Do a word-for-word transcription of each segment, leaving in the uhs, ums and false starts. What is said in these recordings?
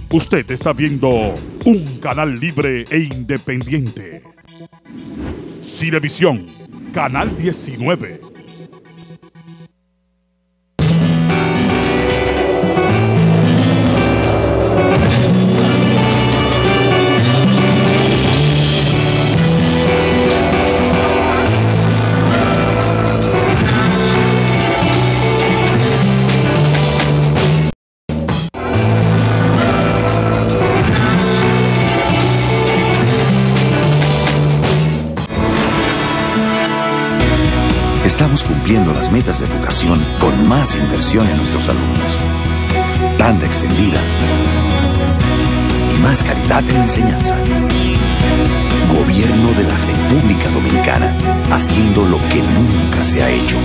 Usted está viendo un canal libre e independiente. Cinevisión, Canal diecinueve. Estamos cumpliendo las metas de educación con más inversión en nuestros alumnos, tanda extendida y más calidad en la enseñanza. Gobierno de la República Dominicana, haciendo lo que nunca se ha hecho.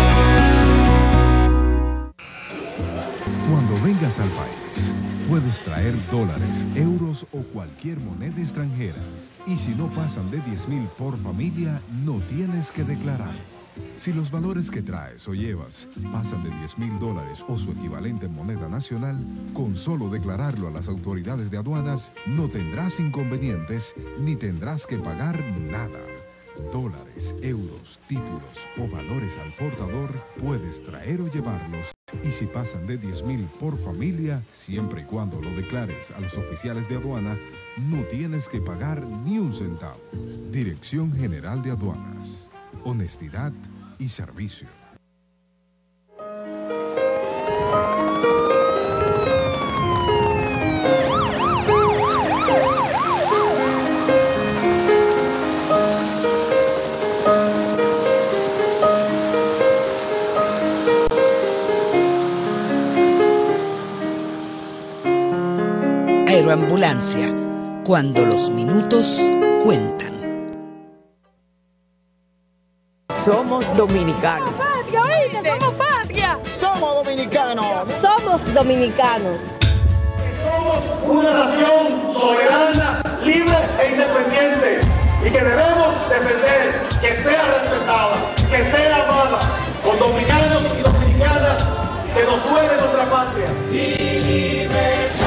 Cuando vengas al país, puedes traer dólares, euros o cualquier moneda extranjera. Y si no pasan de diez mil por familia, no tienes que declarar. Si los valores que traes o llevas pasan de diez mil dólares o su equivalente en moneda nacional, con solo declararlo a las autoridades de aduanas, no tendrás inconvenientes ni tendrás que pagar nada. Dólares, euros, títulos o valores al portador puedes traer o llevarlos. Y si pasan de diez mil por familia, siempre y cuando lo declares a los oficiales de aduana, no tienes que pagar ni un centavo. Dirección General de Aduanas. Honestidad y servicio. Aeroambulancia, cuando los minutos cuentan. Somos dominicanos. ¡Somos patria, oíste! ¡Somos patria! ¡Somos dominicanos! Somos dominicanos. Somos una nación soberana, libre e independiente y que debemos defender que sea respetada, que sea amada por dominicanos y dominicanas que nos duele nuestra patria. Mi libertad.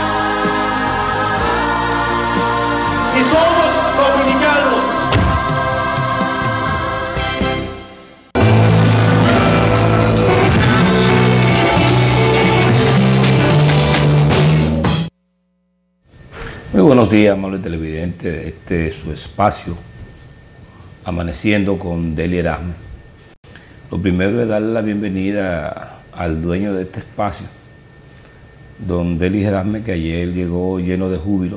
Y somos dominicanos. Muy buenos días, amables televidentes. Este es su espacio, Amaneciendo con Deli Erasme. Lo primero es darle la bienvenida al dueño de este espacio, don Deli Erasme, que ayer llegó lleno de júbilo.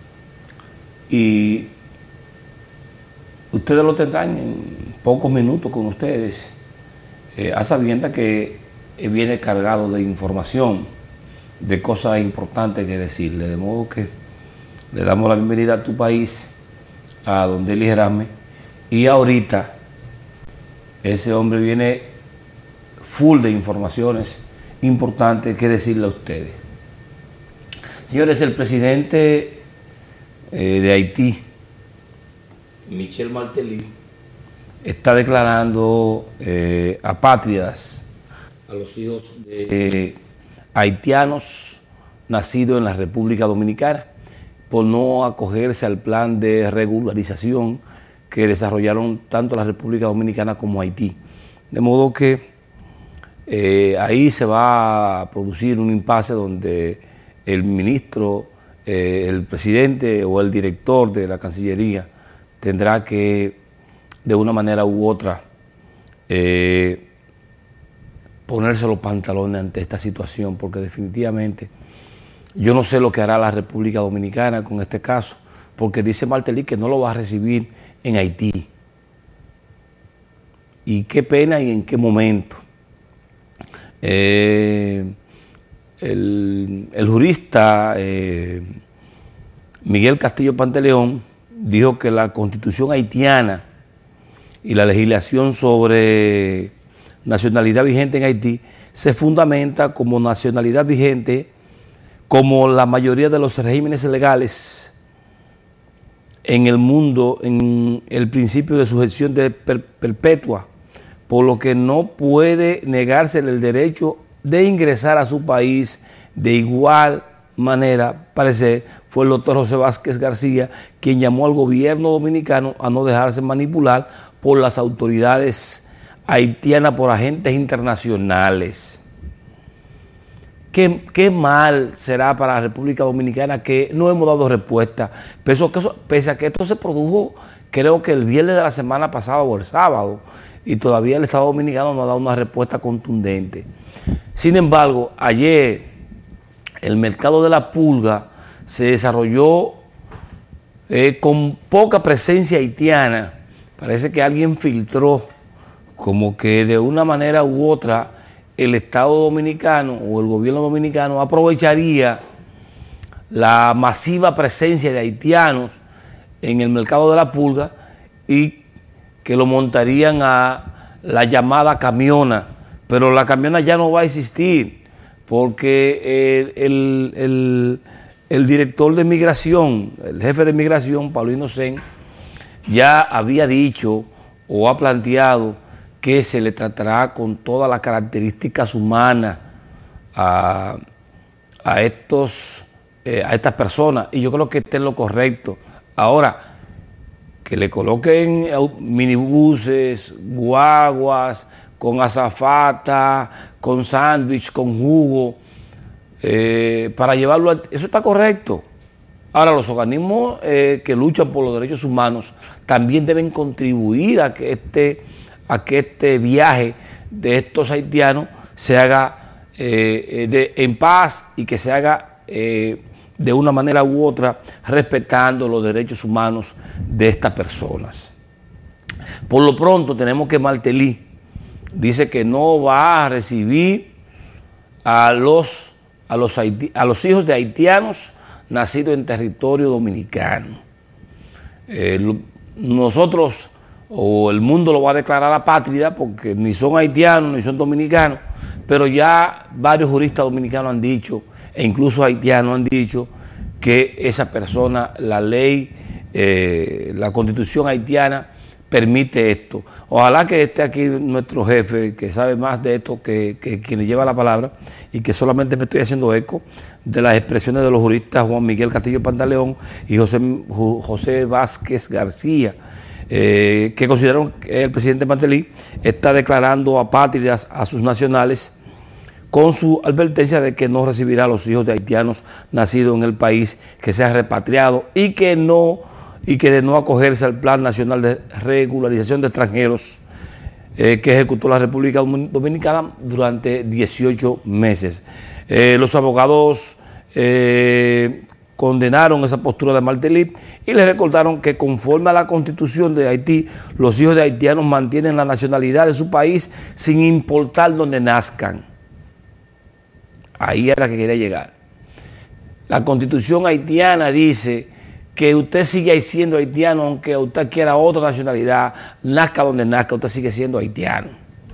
Y ustedes lo tendrán en pocos minutos con ustedes, eh, a sabiendas que viene cargado de información, de cosas importantes que decirle, de modo que le damos la bienvenida a tu país, a don Deli Erasme, y ahorita ese hombre viene full de informaciones importantes que decirle a ustedes. Señores, el presidente eh, de Haití, Michel Martelly, está declarando eh, apátridas a los hijos de eh, haitianos nacidos en la República Dominicana, por no acogerse al plan de regularización que desarrollaron tanto la República Dominicana como Haití. De modo que eh, ahí se va a producir un impasse donde el ministro, eh, el presidente o el director de la Cancillería tendrá que, de una manera u otra, eh, ponerse los pantalones ante esta situación, porque definitivamente yo no sé lo que hará la República Dominicana con este caso, porque dice Martelly que no lo va a recibir en Haití. Y qué pena y en qué momento. Eh, el, el jurista eh, Miguel Castillo Panteleón dijo que la Constitución haitiana y la legislación sobre nacionalidad vigente en Haití se fundamenta como nacionalidad vigente como la mayoría de los regímenes legales en el mundo, en el principio de sujeción de per perpetua, por lo que no puede negársele el derecho de ingresar a su país de igual manera, parece, fue el doctor José Vázquez García quien llamó al gobierno dominicano a no dejarse manipular por las autoridades haitianas, por agentes internacionales. ¿Qué, qué mal será para la República Dominicana que no hemos dado respuesta? Pese a, que eso, pese a que esto se produjo, creo que el viernes de la semana pasada o el sábado, y todavía el Estado Dominicano no ha dado una respuesta contundente. Sin embargo, ayer el mercado de la pulga se desarrolló eh, con poca presencia haitiana. Parece que alguien filtró como que de una manera u otra el Estado Dominicano o el gobierno dominicano aprovecharía la masiva presencia de haitianos en el mercado de la pulga y que lo montarían a la llamada camiona, pero la camiona ya no va a existir porque el, el, el, el director de migración, el jefe de migración, Paulino Sen, ya había dicho o ha planteado que se le tratará con todas las características humanas a, a, estos, eh, a estas personas, y yo creo que esté en lo correcto. Ahora, que le coloquen minibuses, guaguas, con azafata, con sándwich, con jugo, eh, para llevarlo a, eso está correcto. Ahora, los organismos eh, que luchan por los derechos humanos también deben contribuir a que este, a que este viaje de estos haitianos se haga eh, de, en paz y que se haga eh, de una manera u otra respetando los derechos humanos de estas personas. Por lo pronto tenemos que Martelly dice que no va a recibir a los, a los, haiti, a los hijos de haitianos nacidos en territorio dominicano. Eh, lo, nosotros o el mundo lo va a declarar apátrida porque ni son haitianos ni son dominicanos, pero ya varios juristas dominicanos han dicho, e incluso haitianos han dicho, que esa persona, la ley, eh, la constitución haitiana permite esto. Ojalá que esté aquí nuestro jefe, que sabe más de esto que, que quien le lleva la palabra, y que solamente me estoy haciendo eco de las expresiones de los juristas Juan Miguel Castillo Pantaleón y José, José Vázquez García, eh, que consideraron que el presidente Martelly está declarando apátridas a sus nacionales con su advertencia de que no recibirá a los hijos de haitianos nacidos en el país que sean repatriados y que no y que de no acogerse al Plan Nacional de Regularización de Extranjeros eh, que ejecutó la República Dominicana durante dieciocho meses. Eh, los abogados eh, condenaron esa postura de Martelly y le recordaron que conforme a la Constitución de Haití, los hijos de haitianos mantienen la nacionalidad de su país sin importar dónde nazcan. Ahí era que quería llegar. La Constitución haitiana dice que usted sigue siendo haitiano, aunque usted quiera otra nacionalidad, nazca donde nazca, usted sigue siendo haitiano.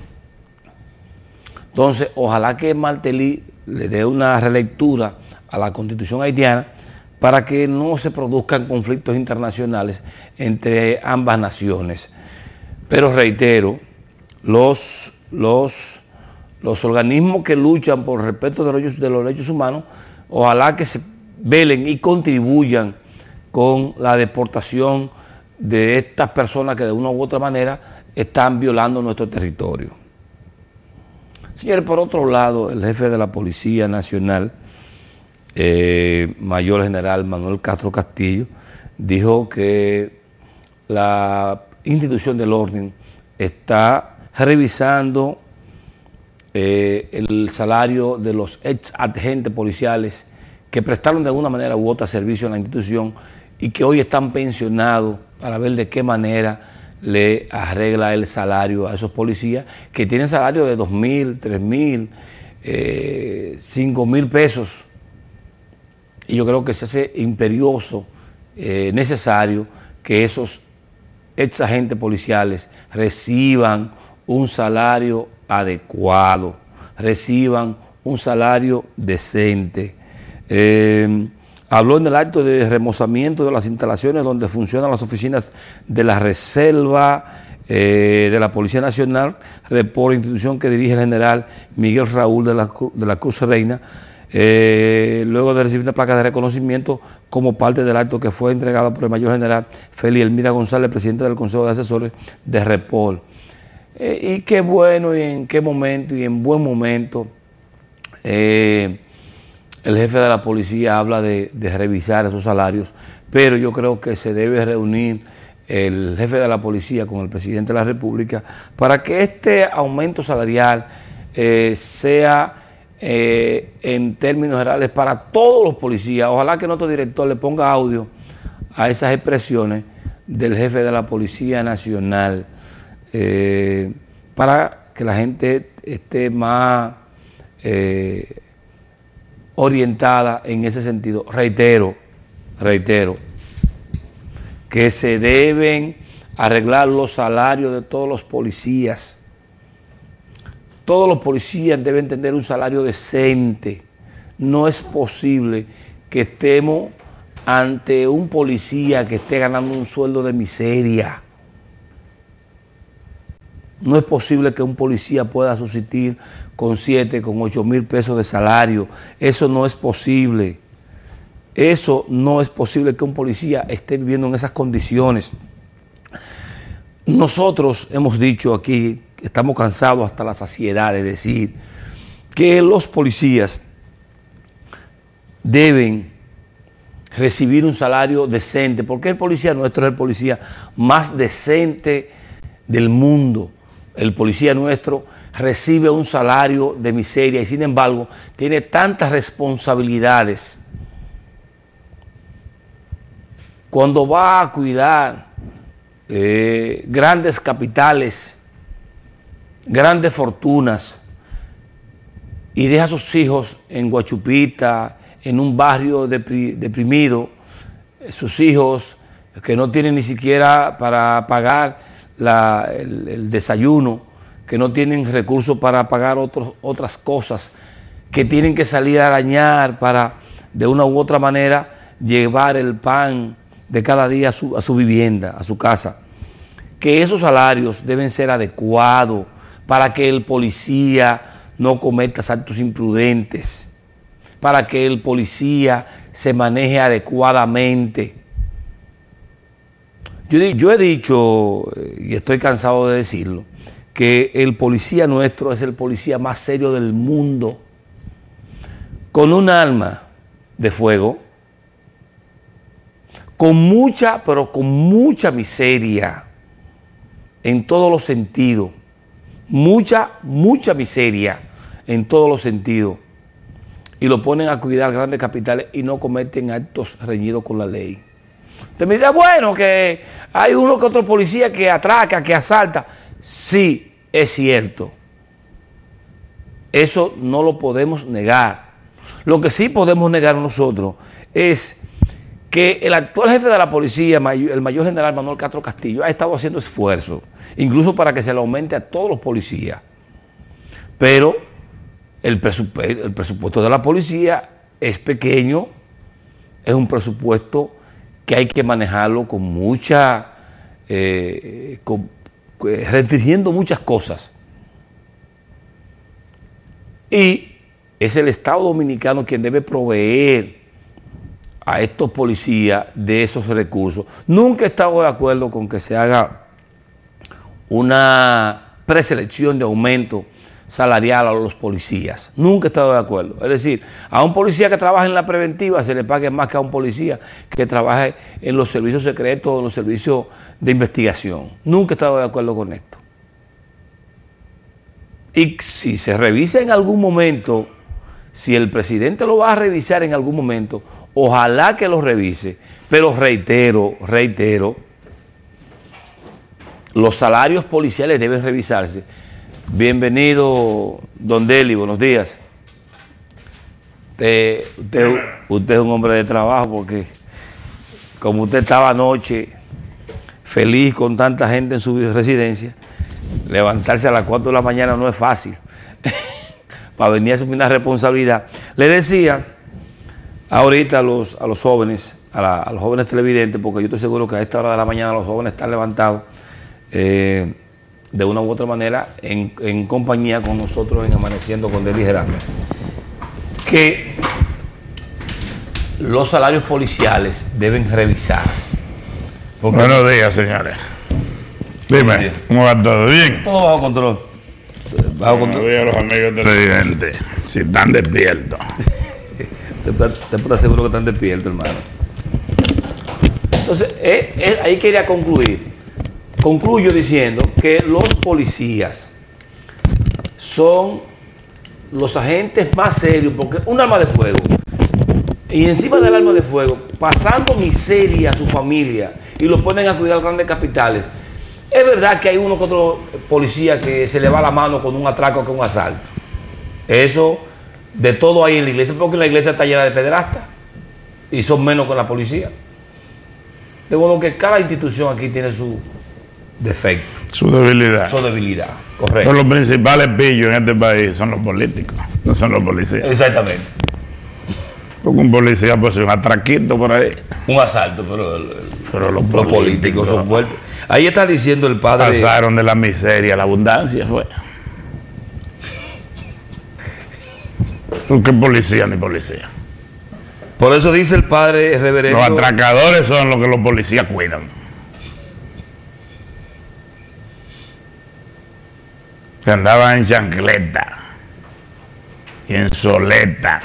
Entonces, ojalá que Martelly le dé una relectura a la Constitución haitiana para que no se produzcan conflictos internacionales entre ambas naciones. Pero reitero, los, los, los organismos que luchan por el respeto de los, de los derechos humanos, ojalá que se velen y contribuyan con la deportación de estas personas que de una u otra manera están violando nuestro territorio. Señor, por otro lado, el jefe de la Policía Nacional, eh, Mayor General Manuel Castro Castillo, dijo que la institución del orden está revisando eh, el salario de los ex agentes policiales que prestaron de alguna manera u otra servicio a la institución y que hoy están pensionados, para ver de qué manera le arregla el salario a esos policías que tienen salario de dos mil, tres mil, eh, cinco mil pesos. Y yo creo que se hace imperioso, eh, necesario que esos ex agentes policiales reciban un salario adecuado, reciban un salario decente. Eh, Habló en el acto de remozamiento de las instalaciones donde funcionan las oficinas de la Reserva eh, de la Policía Nacional, por institución que dirige el general Miguel Raúl de la, de la Cruz Reina. eh, luego de recibir la placa de reconocimiento como parte del acto que fue entregado por el mayor general Félix Hermida González, presidente del Consejo de Asesores de Repol. Eh, y qué bueno y en qué momento y en buen momento eh, el jefe de la policía habla de, de revisar esos salarios, pero yo creo que se debe reunir el jefe de la policía con el presidente de la República para que este aumento salarial eh, sea eh, en términos generales para todos los policías. Ojalá que nuestro director le ponga audio a esas expresiones del jefe de la Policía Nacional eh, para que la gente esté más eh, orientada en ese sentido. Reitero, reitero, que se deben arreglar los salarios de todos los policías. Todos los policías deben tener un salario decente. No es posible que estemos ante un policía que esté ganando un sueldo de miseria. No es posible que un policía pueda subsistir con siete, con ocho mil pesos de salario. Eso no es posible. Eso no es posible que un policía esté viviendo en esas condiciones. Nosotros hemos dicho aquí, estamos cansados hasta la saciedad de decir que los policías deben recibir un salario decente, porque el policía nuestro es el policía más decente del mundo. El policía nuestro recibe un salario de miseria y sin embargo tiene tantas responsabilidades. Cuando va a cuidar eh, grandes capitales, grandes fortunas, y deja a sus hijos en Guachupita, en un barrio depri, deprimido, sus hijos que no tienen ni siquiera para pagar la, el, el desayuno, que no tienen recursos para pagar otros, otras cosas, que tienen que salir a arañar para de una u otra manera llevar el pan de cada día a su, a su vivienda, a su casa, que esos salarios deben ser adecuados para que el policía no cometa actos imprudentes, para que el policía se maneje adecuadamente. Yo, yo he dicho, y estoy cansado de decirlo, que el policía nuestro es el policía más serio del mundo, con un arma de fuego, con mucha, pero con mucha miseria, en todos los sentidos, mucha, mucha miseria, en todos los sentidos, y lo ponen a cuidar grandes capitales y no cometen actos reñidos con la ley. Usted me dirá, bueno, que hay uno que otro policía que atraca, que asalta. Sí, es cierto. Eso no lo podemos negar. Lo que sí podemos negar nosotros es que el actual jefe de la policía, el mayor general Manuel Castro Castillo, ha estado haciendo esfuerzos, incluso para que se le aumente a todos los policías. Pero el presupuesto, el presupuesto de la policía es pequeño, es un presupuesto que hay que manejarlo con mucha, eh, con, eh, restringiendo muchas cosas. Y es el Estado Dominicano quien debe proveer a estos policías de esos recursos. Nunca he estado de acuerdo con que se haga una preselección de aumento salarial a los policías. Nunca he estado de acuerdo. Es decir, a un policía que trabaja en la preventiva se le pague más que a un policía que trabaje en los servicios secretos o en los servicios de investigación. Nunca he estado de acuerdo con esto. Y si se revisa en algún momento, si el presidente lo va a revisar en algún momento, ojalá que lo revise, pero reitero, reitero, los salarios policiales deben revisarse. Bienvenido, don Deli, buenos días. Usted, usted, usted es un hombre de trabajo porque como usted estaba anoche feliz con tanta gente en su residencia, levantarse a las cuatro de la mañana no es fácil. Para venir a asumir una responsabilidad. Le decía ahorita a los, a los jóvenes, a, la, a los jóvenes televidentes, porque yo estoy seguro que a esta hora de la mañana los jóvenes están levantados eh, de una u otra manera en, en compañía con nosotros en Amaneciendo con Deli Gerardo, que los salarios policiales deben revisarse. Porque buenos días, señores. Dime, ¿cómo va todo? ¿Bien? Todo bajo control. Bajo Buenos control. días a los amigos televidentes. Si están despiertos. Te, te, te puedo asegurar que están despiertos, hermano. Entonces, eh, eh, ahí quería concluir. Concluyo diciendo que los policías son los agentes más serios, porque un arma de fuego, y encima del arma de fuego, pasando miseria a su familia y lo ponen a cuidar grandes capitales. Es verdad que hay uno que otro policía que se le va la mano con un atraco que un asalto. Eso de todo hay en la iglesia, porque la iglesia está llena de pederastas y son menos que la policía. De modo que cada institución aquí tiene su defecto, Su debilidad. su debilidad. Correcto. Son los principales pillos en este país, son los políticos, no son los policías. Exactamente. Porque un policía puede ser un atraquito por ahí. Un asalto, pero, el- el- Pero los los políticos, políticos son fuertes. Ahí está diciendo el padre. pasaron de la miseria a la abundancia, fue. Porque policía ni policía. Por eso dice el padre reverendo. Los atracadores son los que los policías cuidan. Que andaban en chancleta y en soleta.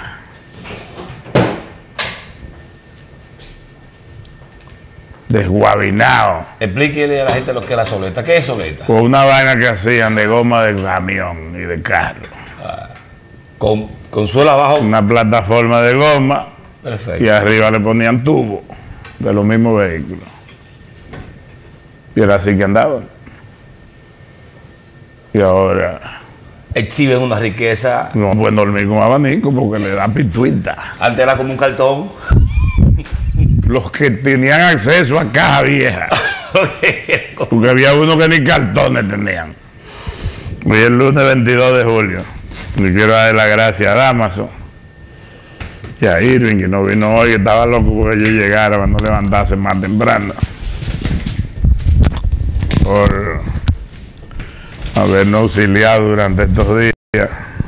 Desguabinado. Explíquele a la gente lo que es la soleta. ¿Qué es soleta? Con una vaina que hacían de goma de camión y de carro. Con, con suelo abajo. Una plataforma de goma Perfecto. y arriba le ponían tubos de los mismos vehículos. Y era así que andaban. Y ahora Exhiben una riqueza. no pueden dormir con abanico porque le da pituita. Antes era como un cartón. Los que tenían acceso a caja vieja. Porque había uno que ni cartones tenían. Hoy es el lunes veintidós de julio. Y quiero darle las gracias a Amazon y a Irving, que no vino hoy, que estaba loco porque yo llegara para no levantarse más temprano. Por habernos auxiliado durante estos días.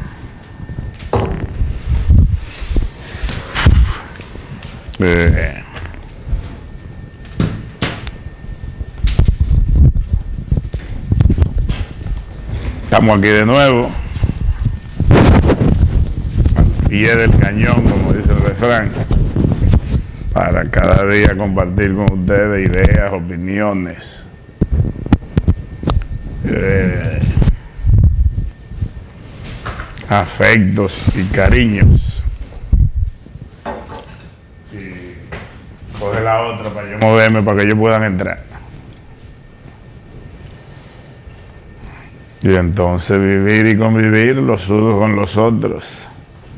Eh, Estamos aquí de nuevo, al pie del cañón, como dice el refrán, para cada día compartir con ustedes ideas, opiniones, eh, afectos y cariños. Y coge la otra para yo moverme, para que ellos puedan entrar. Y entonces vivir y convivir los unos con los otros.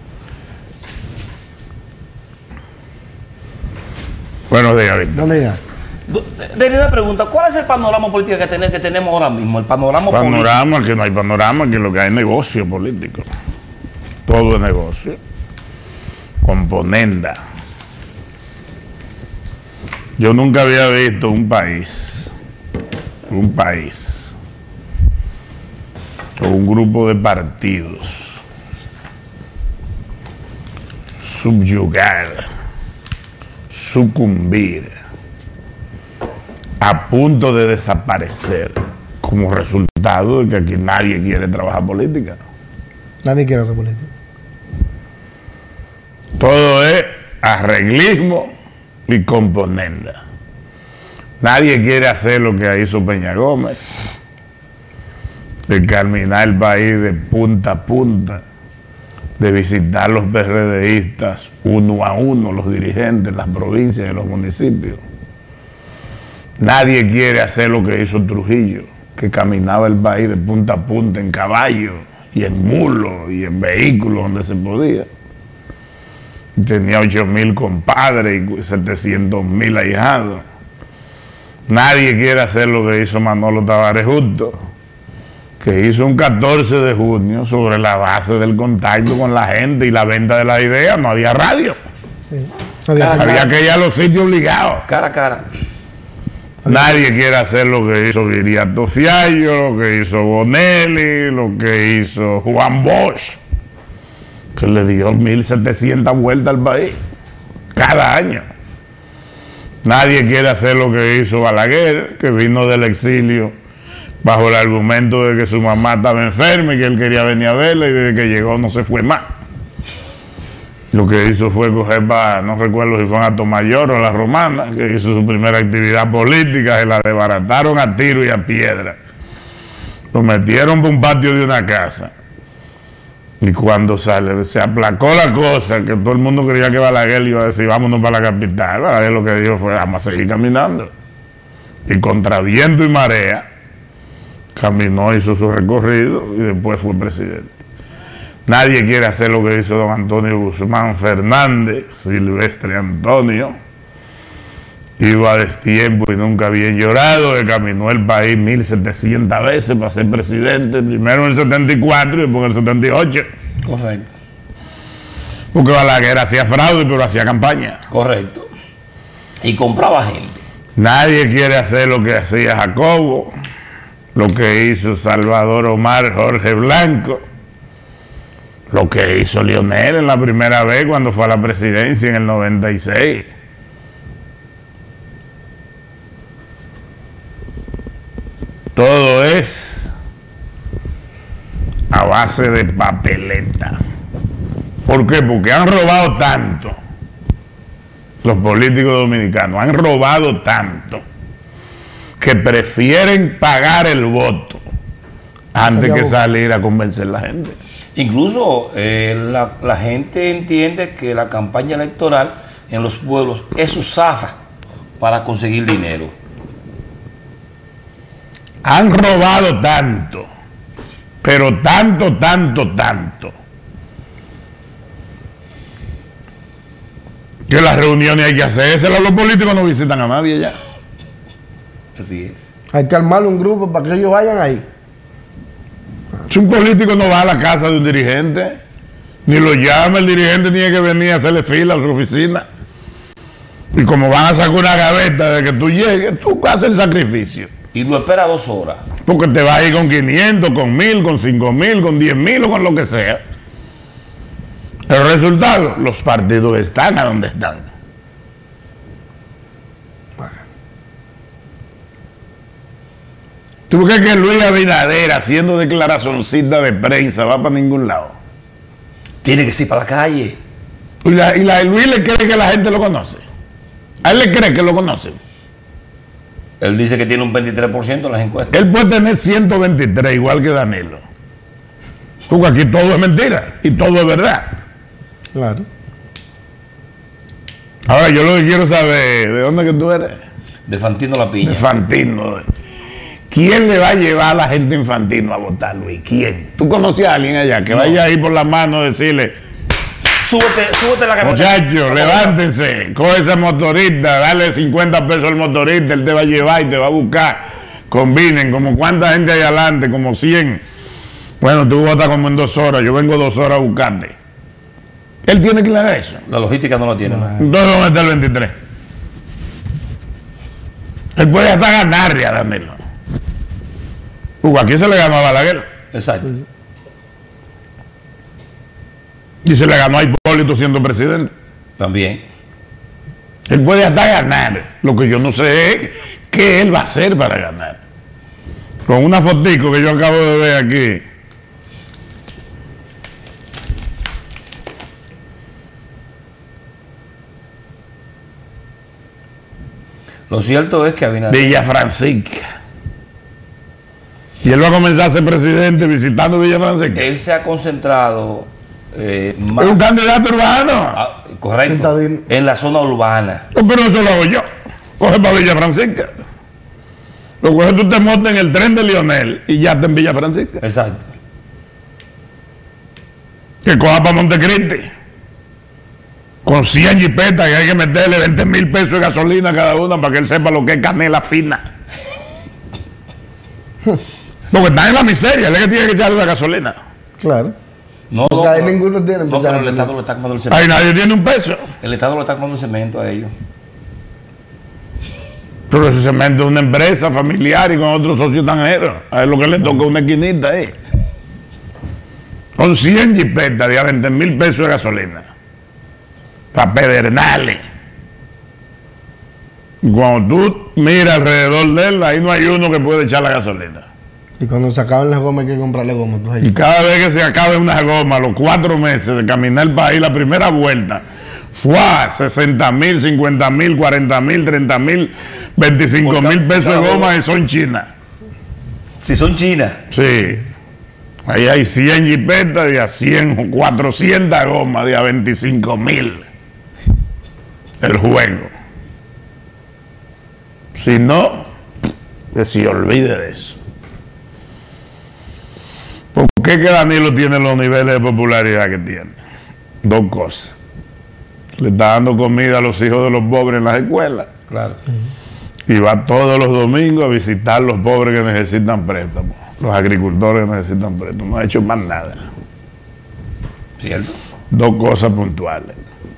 Buenos días, Víctor. Buenos días. De una pregunta, ¿cuál es el panorama político que, tenemos, que tenemos ahora mismo? El panorama, Panorama, que no hay panorama, que lo que hay es negocio político. Todo es negocio. Componenda. Yo nunca había visto un país, un país, o un grupo de partidos subyugar, sucumbir, a punto de desaparecer como resultado de que aquí nadie quiere trabajar política. Nadie quiere hacer política. Todo es arreglismo y componenda. Nadie quiere hacer lo que hizo Peña Gómez, de caminar el país de punta a punta, de visitar los PRDistas uno a uno, los dirigentes, las provincias y los municipios. Nadie quiere hacer lo que hizo Trujillo, que caminaba el país de punta a punta en caballo y en mulo y en vehículos donde se podía. Tenía ocho mil compadres y setecientos mil ahijados. Nadie quiere hacer lo que hizo Manolo Tavares Justo, que hizo un catorce de junio sobre la base del contacto con la gente y la venta de las ideas. No había radio. Sí. Había que- Había que ir a los sitios obligados. Cara a cara. Nadie quiere hacer lo que hizo Viriato Fiallo, lo que hizo Bonelli, lo que hizo Juan Bosch, que le dio mil setecientas vueltas al país cada año. Nadie quiere hacer lo que hizo Balaguer, que vino del exilio bajo el argumento de que su mamá estaba enferma y que él quería venir a verla, y desde que llegó no se fue más. Lo que hizo fue coger para, no recuerdo si fue en Atomayor o a la Romana, que hizo su primera actividad política, se la desbarataron a tiro y a piedra. Lo metieron por un patio de una casa. Y cuando sale, se aplacó la cosa, que todo el mundo creía que Balaguer iba a decir, vámonos para la capital. Balaguer lo que dijo fue, vamos a seguir caminando. Y contra viento y marea, caminó, hizo su recorrido y después fue presidente. Nadie quiere hacer lo que hizo don Antonio Guzmán Fernández, Silvestre Antonio. Iba a destiempo y nunca bien llorado, que caminó el país mil setecientas veces para ser presidente, primero en el setenta y cuatro y después en el setenta y ocho. Correcto. Porque Balaguer hacía fraude, pero hacía campaña. Correcto. Y compraba gente. Nadie quiere hacer lo que hacía Jacobo, lo que hizo Salvador Omar Jorge Blanco, lo que hizo Lionel en la primera vez cuando fue a la presidencia en el noventa y seis. Todo es a base de papeleta. ¿Por qué? Porque han robado tanto. Los políticos dominicanos han robado tanto que prefieren pagar el voto antes que salir a convencer a la gente. Incluso eh, la, la gente entiende que la campaña electoral en los pueblos es usada para conseguir dinero. Han robado tanto, pero tanto, tanto, tanto, que las reuniones hay que hacerse. Los políticos no visitan a nadie ya. Así es. Hay que armar un grupo para que ellos vayan ahí. Si un político no va a la casa de un dirigente, ni lo llama, el dirigente tiene que venir a hacerle fila a su oficina. Y como van a sacar una gaveta de que tú llegues, tú haces el sacrificio. Y lo espera dos horas. Porque te vas a ir con quinientos, con mil, con cinco mil, con diez mil o con lo que sea. El resultado, los partidos están a donde están. ¿Tú crees que Luis Abinader haciendo declaracioncita de prensa va para ningún lado? Tiene que ir para la calle. Y, la, y la, Luis le cree que la gente lo conoce. A él le cree que lo conocen. Él dice que tiene un veintitrés por ciento en las encuestas. Él puede tener ciento veintitrés, igual que Danilo. Porque aquí todo es mentira y todo es verdad. Claro. Ahora, yo lo que quiero saber, ¿de dónde que tú eres? De Fantino La Piña. De Fantino. ¿Quién le va a llevar a la gente en Fantino a votar, Luis? ¿Quién? ¿Tú conoces a alguien allá que no vaya ahí por la mano a decirle... Súbete, súbete la camioneta. Muchachos, levántense, coge ese motorista, dale cincuenta pesos al motorista, él te va a llevar y te va a buscar. Combinen, como cuánta gente hay adelante, como cien. Bueno, tú votas como en dos horas, yo vengo dos horas a buscarte. Él tiene que hacer eso. La logística no lo tiene. No. Entonces, ¿dónde está el veintitrés? Él puede hasta ganarle a Danilo. Porque aquí se le ganó a Balaguer. Exacto. Y se le ganó a Hipólito siendo presidente. También. Él puede hasta ganar. Lo que yo no sé es qué él va a hacer para ganar. Con una fotico que yo acabo de ver aquí. Lo cierto es que Abinader... Villa Francisca. Y él va a comenzar a ser presidente visitando Villa Francisca. Él se ha concentrado... Eh, más, es un candidato urbano. Ah, correcto. En la zona urbana. No, pero eso lo hago yo. Coge para Villa Francisca. Lo coge, tú te montas en el tren de Lionel y ya está en Villa Francisca. Exacto. Que coja para Montecristi. Con cien jipetas que hay que meterle veinte mil pesos de gasolina a cada una para que él sepa lo que es canela fina. Porque está en la miseria, él es que tiene que echarle la gasolina. Claro. No, porque no, ahí no, ninguno tiene. No, pero el Estado le está tomando el cemento. Ahí nadie tiene un peso. El Estado le está tomando el cemento a ellos. Pero ese cemento es una empresa familiar y con otros socios extranjeros. A él lo que le toca es una esquinita ahí. con cien jipetas de a veinte mil pesos de gasolina. Para Pedernales. Cuando tú miras alrededor de él, ahí no hay uno que puede echar la gasolina. Y cuando se acaban las gomas hay que comprarle gomas. Y cada vez que se acabe una goma, los cuatro meses de caminar el país, la primera vuelta, fue sesenta mil, cincuenta mil, cuarenta mil, treinta mil, veinticinco mil pesos de goma y son chinas. Si son chinas. Sí. Ahí hay cien jipetas de a cien, cuatrocientas gomas de a veinticinco mil. El juego. Si no, que se olvide de eso. ¿Por qué que Danilo tiene los niveles de popularidad que tiene? Dos cosas. Le está dando comida a los hijos de los pobres en las escuelas. Claro. Y va todos los domingos a visitar a los pobres que necesitan préstamos. Los agricultores que necesitan préstamos. No ha hecho más nada. ¿Cierto? Dos cosas puntuales.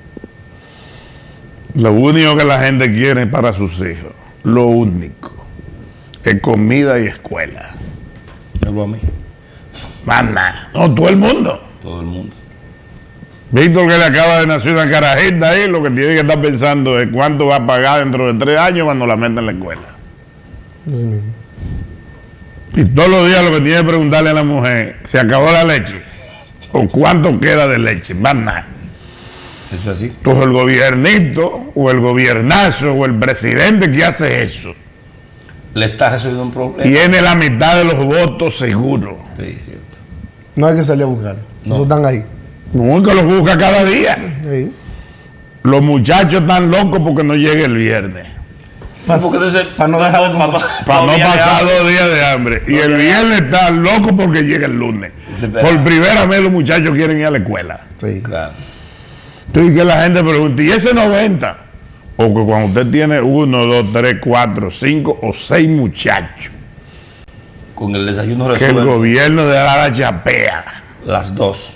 Lo único que la gente quiere para sus hijos, lo único, es comida y escuela. Hablo a mí. Más nada. No, todo el mundo. Todo el mundo. Víctor, que le acaba de nacer una carajita ahí, lo que tiene que estar pensando es cuánto va a pagar dentro de tres años cuando la meta en la escuela. Así mismo. Y todos los días lo que tiene que preguntarle a la mujer, ¿se acabó la leche? ¿O cuánto queda de leche? Más nada. Eso es así. Entonces el gobiernito, o el gobiernazo, o el presidente que hace eso, le está resolviendo un problema. Tiene la mitad de los votos seguros. Sí, cierto. No hay que salir a buscarlo. No. Esos están ahí. Nunca los busca cada día. Sí. Los muchachos están locos porque no llegue el viernes. Sí, porque entonces, para no dejar de pa- pa- Para no días de pasar hambre. dos días de hambre. Y Dos el días de viernes están locos porque llega el lunes. Se espera. Por primera vez los muchachos quieren ir a la escuela. Sí. Claro. Entonces que la gente pregunta, ¿y ese noventa? O que cuando usted tiene uno, dos, tres, cuatro, cinco o seis muchachos, Con el desayuno que el resuelve gobierno de la chapea las dos.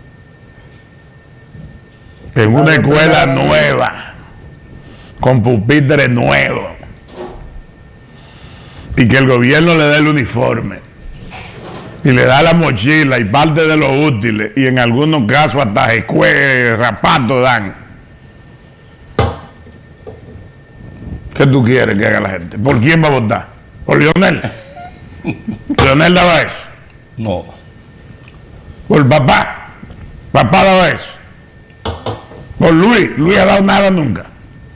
en una Ah, escuela no, no, no. nueva, con pupitres nuevos, y que el gobierno le dé el uniforme, y le da la mochila y parte de los útiles, y en algunos casos hasta escuelas, zapatos dan. ¿Qué tú quieres que haga la gente? ¿Por quién va a votar? ¿Por Lionel? ¿Lionel daba eso? No. ¿Por papá? ¿Papá daba eso? ¿Por Luis? Luis ha dado nada nunca.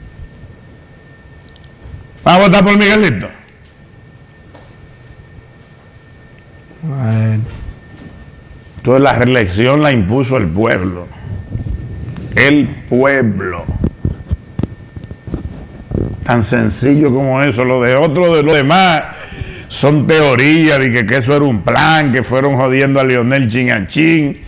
¿Va a votar por Miguelito? Bueno. Entonces la reelección la impuso el pueblo. El pueblo. Tan sencillo como eso. Lo de otro de los demás son teorías de que, que eso era un plan, que fueron jodiendo a Lionel chin a chin.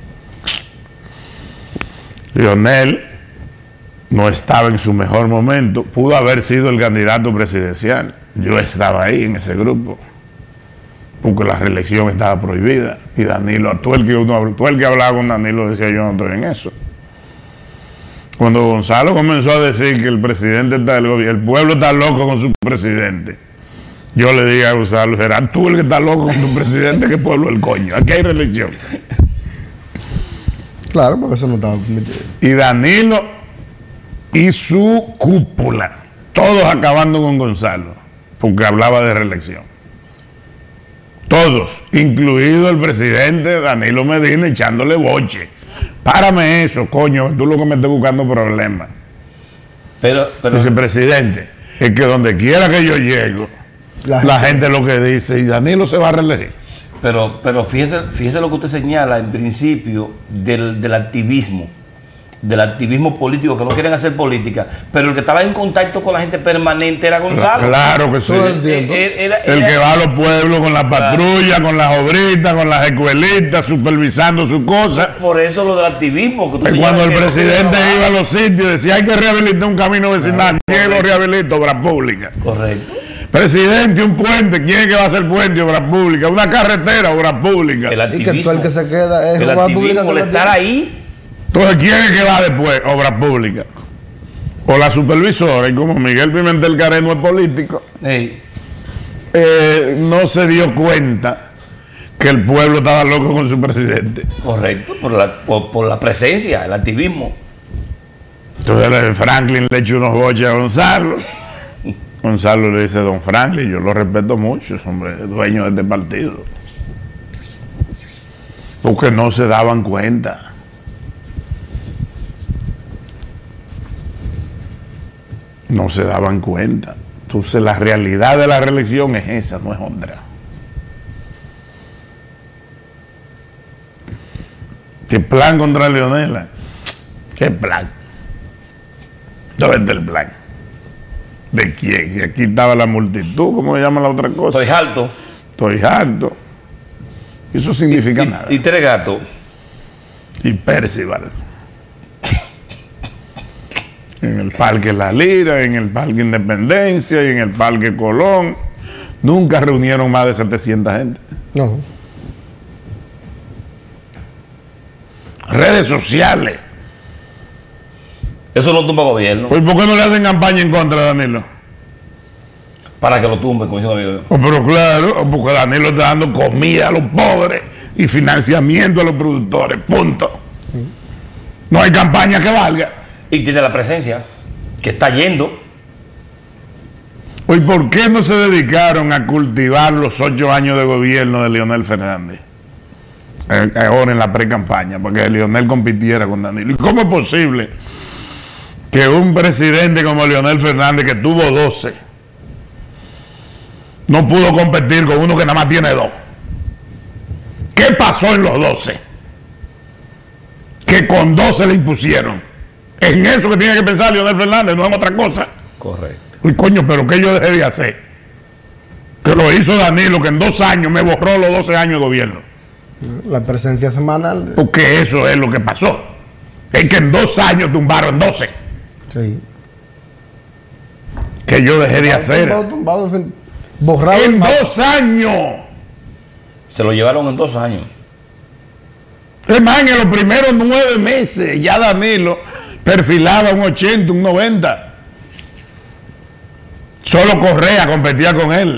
Lionel no estaba en su mejor momento. Pudo haber sido el candidato presidencial. Yo estaba ahí en ese grupo, porque la reelección estaba prohibida. Y Danilo, tú el que, uno, tú el que hablaba con Danilo decía, yo no estoy en eso. Cuando Gonzalo comenzó a decir que el presidente está, el, el pueblo está loco con su presidente, yo le dije a Gonzalo, será tú el que está loco con tu presidente, que pueblo el coño, aquí hay reelección. Claro, porque eso no estaba permitido. Y Danilo y su cúpula, todos acabando con Gonzalo, porque hablaba de reelección. Todos, incluido el presidente Danilo Medina, echándole boche. Párame eso, coño, tú lo que me estás buscando problemas. Pero, pero Dice, presidente, es que donde quiera que yo llego, La la, gente lo que dice, y Danilo se va a reelegir. Pero, pero fíjese, fíjese lo que usted señala en principio del, del activismo, del activismo político, que no quieren hacer política, pero el que estaba en contacto con la gente permanente era Gonzalo. Claro que sí. Todo el tiempo. Eh, eh, era- El era- que va a los pueblos con la patrulla, con las obritas, con las escuelitas, supervisando sus cosas. Por eso lo del activismo. Que tú Que señalas cuando el que- presidente iba a los sitios, decía, hay que rehabilitar un camino vecinal. ¿Quién lo rehabilita? Obras públicas. Correcto. Presidente, un puente. ¿Quién es que va a hacer puente? Obras públicas. Una carretera, obras públicas. El Y activismo. que tú el que se queda es el obra pública activismo, que el no estar tiene. ahí. Entonces, ¿quién es que va después? Obras públicas. O la supervisora, y como Miguel Pimentel Careno es político, Ey, eh, no se dio cuenta que el pueblo estaba loco con su presidente. Correcto, por la, por, por la presencia, el activismo. Entonces Franklin le echó unos boches a Gonzalo. Gonzalo le dice, don Franklin, yo lo respeto mucho, es hombre, dueño de este partido. Porque no se daban cuenta. No se daban cuenta. Entonces la realidad de la reelección es esa, no es otra. ¿Qué plan contra Leonela? ¿Qué plan? ¿Dónde está el plan? ¿De quién? Y aquí estaba la multitud, ¿cómo se llama la otra cosa? Estoy harto. Estoy harto. Eso significa y, nada. Y, y tres gatos. Y Percival. En el Parque La Lira, en el Parque Independencia y en el Parque Colón. Nunca reunieron más de setecientas gente. No. Redes sociales. Eso no tumba gobierno. Pues ¿por qué no le hacen campaña en contra de Danilo? Para que lo tumben, como dice amigo. Oh, pero claro, porque Danilo está dando comida a los pobres y financiamiento a los productores. Punto. Sí. No hay campaña que valga. Y tiene la presencia, que está yendo. ¿Y por qué no se dedicaron a cultivar los ocho años de gobierno de Leonel Fernández? Ahora en la pre-campaña, para que Leonel compitiera con Danilo. ¿Y cómo es posible que un presidente como Leonel Fernández, que tuvo doce, no pudo competir con uno que nada más tiene dos? ¿Qué pasó en los doce? Que con doce le impusieron. En eso que tiene que pensar Leonel Fernández, no es otra cosa. Correcto. Uy, coño, pero ¿qué yo dejé de hacer? Que lo hizo Danilo, que en dos años me borró los doce años de gobierno. La presencia semanal. Porque eso es lo que pasó. Es que en dos años tumbaron doce. Sí. Que yo dejé de hacer. Tumbado, tumbado, borrado. En dos años. Se lo llevaron en dos años. Es más, en los primeros nueve meses ya Danilo perfilaba un ochenta, un noventa. Solo Correa competía con él.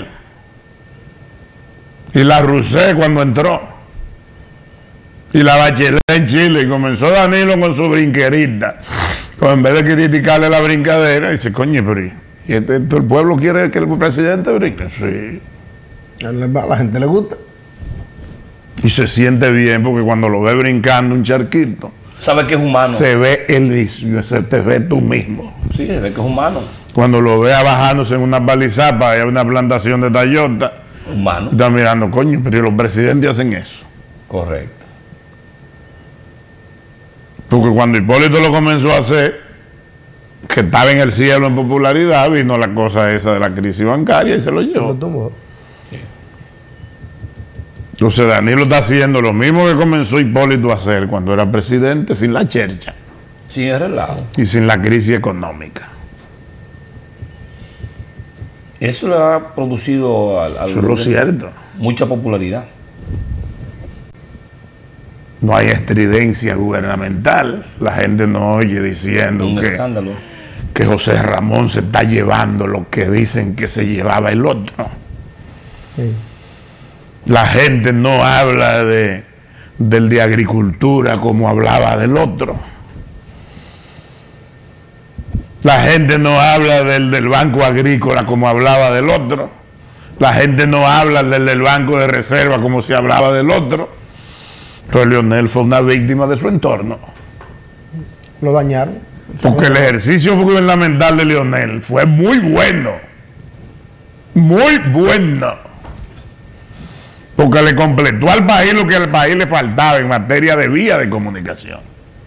Y la Rousseff cuando entró. Y la Bachelet en Chile. Y comenzó Danilo con su brinquerita. Pues en vez de criticarle la brincadera, dice, coño, pero ¿y este, el pueblo quiere que el presidente brinque? Sí. A la gente le gusta. Y se siente bien porque cuando lo ve brincando un charquito, sabe que es humano. Se ve él mismo, se te ve tú mismo. Sí, se ve que es humano. Cuando lo vea bajándose en una palizapa, hay una plantación de Toyota, humano. Está mirando, coño, pero los presidentes hacen eso. Correcto. Porque cuando Hipólito lo comenzó a hacer, que estaba en el cielo en popularidad, vino la cosa esa de la crisis bancaria y se lo llevó. Se lo tomó. Entonces Danilo está haciendo lo mismo que comenzó Hipólito a hacer cuando era presidente, sin la chercha. Sin el relajo. Y sin la crisis económica. Eso le ha producido al, al Eso es lo cierto. Mucha popularidad. No hay estridencia gubernamental. La gente no oye diciendo un que, escándalo. que José Ramón se está llevando lo que dicen que se llevaba el otro. Sí. La gente no habla de, del de agricultura como hablaba del otro. La gente no habla del del Banco Agrícola como hablaba del otro. La gente no habla del del Banco de Reserva como se hablaba del otro. Entonces Leonel fue una víctima de su entorno. Lo dañaron. Porque el ejercicio gubernamental de Leonel fue muy bueno. Muy bueno. Porque le completó al país lo que al país le faltaba en materia de vía de comunicación.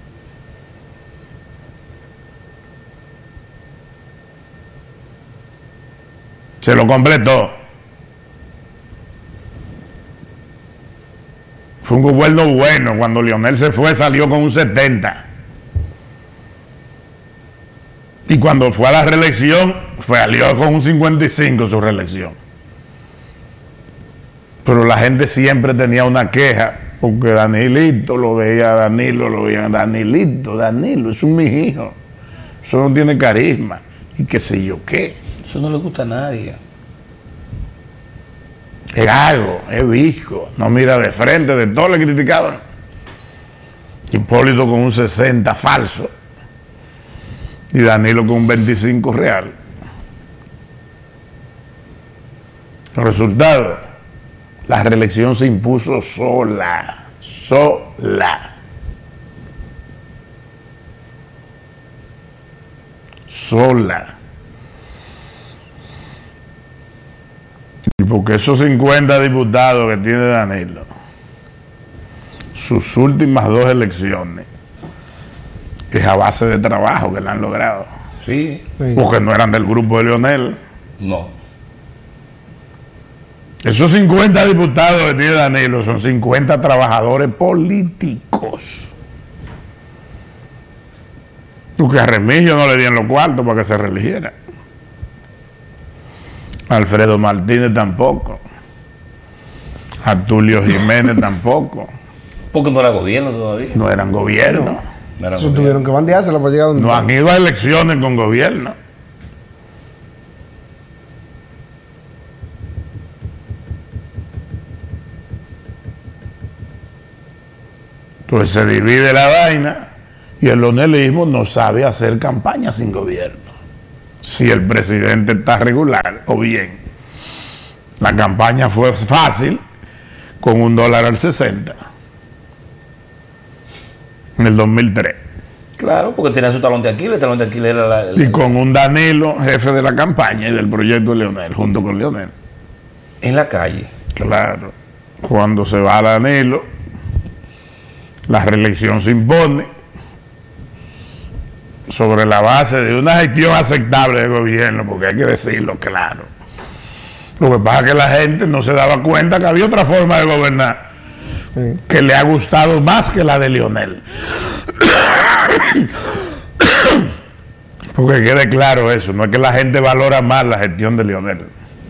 Se lo completó. Fue un gobierno bueno. Cuando Leonel se fue, salió con un setenta. Y cuando fue a la reelección, salió con un cincuenta y cinco su reelección. Pero la gente siempre tenía una queja, porque Danilito lo veía, Danilo lo veía, Danilito, Danilo, es un mijijo, eso no tiene carisma, y qué sé yo qué. Eso no le gusta a nadie. es gago, es visco, no mira de frente, de todo le criticaban. Hipólito con un sesenta falso y Danilo con un veinticinco real. El resultado, la reelección se impuso sola, sola. Sola. Y porque esos cincuenta diputados que tiene Danilo, sus últimas dos elecciones, es a base de trabajo que la han logrado. Sí. Sí. Porque no eran del grupo de Leonel. No. Esos cincuenta diputados que tiene Danilo son cincuenta trabajadores políticos. Porque a Remigio no le dieron los cuartos para que se reeligiera. A Alfredo Martínez tampoco. A Tulio Jiménez tampoco. Porque no era gobierno todavía. No eran gobierno. No. No era Eso gobierno. tuvieron que bandeársela para llegar donde No han ido a elecciones con gobierno. Entonces se divide la vaina y el leonelismo no sabe hacer campaña sin gobierno. Si el presidente está regular o bien. La campaña fue fácil con un dólar al sesenta en el dos mil tres. Claro, porque tenía su talón de Aquiles, el talón de Aquiles era la... la- Y con un Danilo, jefe de la campaña y del proyecto de Leonel, junto con Leonel. en la calle. Claro, cuando se va Danilo, la reelección se impone sobre la base de una gestión aceptable del gobierno, porque hay que decirlo claro. Lo que pasa es que la gente no se daba cuenta que había otra forma de gobernar Sí. que le ha gustado más que la de Leonel. Porque quede claro eso, no es que la gente valora más la gestión de Leonel.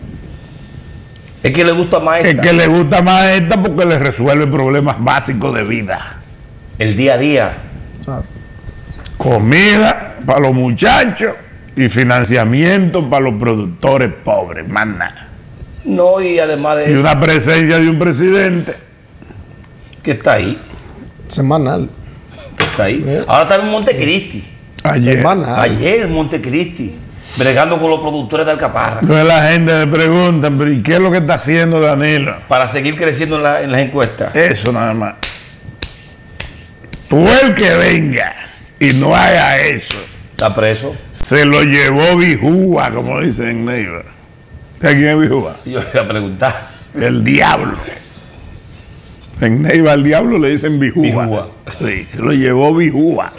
Es que le gusta más esta. Es que le gusta más esta porque le resuelve problemas básicos de vida. El día a día. Claro. Comida para los muchachos y financiamiento para los productores pobres, más nada. No, y además de Y eso, una presencia de un presidente. que está ahí. Semanal. Que está ahí. Eh. Ahora está en Montecristi. Ayer. Semanal. Ayer en Montecristi. Bregando con los productores de Alcaparra. Entonces la gente le pregunta, pero ¿y qué es lo que está haciendo Danilo? Para seguir creciendo en, la- en las encuestas. Eso nada más. Tú el que venga y no haga eso, Está preso. se lo llevó Bijúa, como dicen en Neiva. ¿Sabes quién es Bijúa? Yo le iba a preguntar. El diablo. En Neiva al diablo le dicen Bijúa. Bijúa. Sí, se lo llevó Bijúa.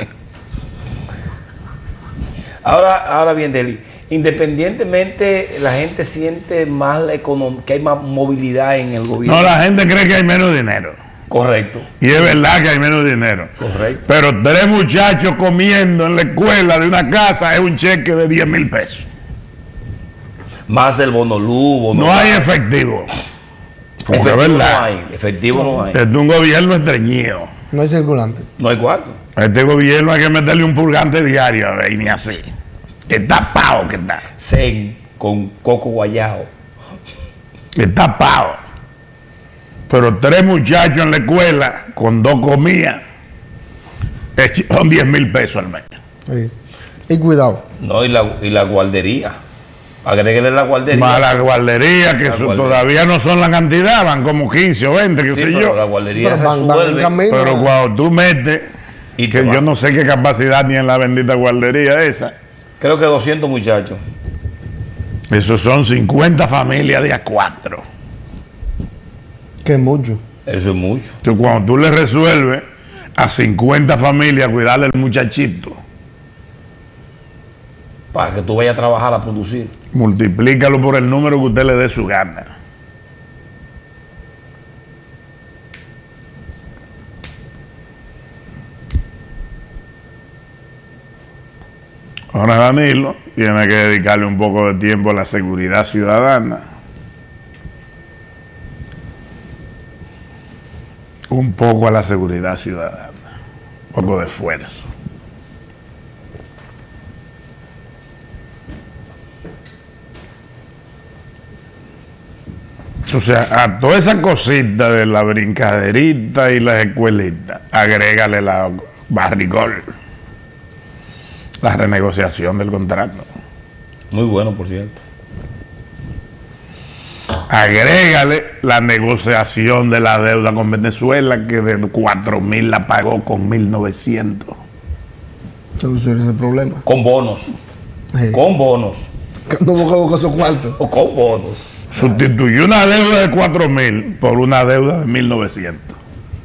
Ahora, ahora bien, Deli, independientemente la gente siente más la economía, que hay más movilidad en el gobierno. No, la gente cree que hay menos dinero. Correcto, Y es verdad que hay menos dinero. correcto. Pero tres muchachos comiendo en la escuela de una casa es un cheque de diez mil pesos. Más el bono luz, bono No hay efectivo. Porque es efectivo no verdad. hay, efectivo no hay. Este es un gobierno estreñido. No hay circulante. No hay cuarto. A este gobierno hay que meterle un purgante diario, a ver, y ni así. Está pavo que está. Zen con coco guayao. Está pavo. Pero tres muchachos en la escuela con dos comidas eh, son diez mil pesos al mes. Sí. Y cuidado. No, y la, y la guardería. Agréguele la guardería. Más la guardería, que La eso guardería. todavía no son la cantidad, van como quince o veinte, qué Sí, sé pero yo. la guardería Pero van- van en resuelve. camino. Pero cuando tú metes, Y que te va. yo no sé qué capacidad tiene la bendita guardería esa, Creo que doscientos muchachos. esos son cincuenta familias de a cuatro. Que es mucho. Eso es mucho. Entonces, cuando tú le resuelves a cincuenta familias cuidarle al muchachito, Para que tú vayas a trabajar a producir. multiplícalo por el número que usted le dé su gana. Ahora Danilo tiene que dedicarle un poco de tiempo a la seguridad ciudadana. Un poco a la seguridad ciudadana. Un poco de esfuerzo. O sea, a toda esa cosita de la brincaderita y las escuelitas, agrégale la barrigol, la renegociación del contrato. Muy bueno, por cierto. Agrégale la negociación de la deuda con Venezuela, que de cuatro mil la pagó con mil novecientos. Soluciona ese problema. Con bonos. Sí. Con bonos. No busca buscar esos cuartos. O con bonos. Sustituyó una deuda de cuatro mil por una deuda de mil novecientos.